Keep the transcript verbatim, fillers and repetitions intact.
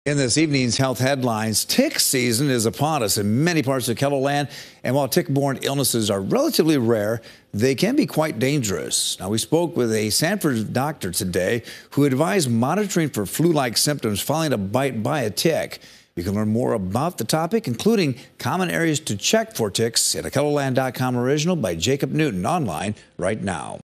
In this evening's health headlines, tick season is upon us in many parts of KELOLAND, and while tick-borne illnesses are relatively rare, they can be quite dangerous. Now, we spoke with a Sanford doctor today who advised monitoring for flu-like symptoms following a bite by a tick. You can learn more about the topic, including common areas to check for ticks, in a KELOLAND dot com original by Jacob Newton, online right now.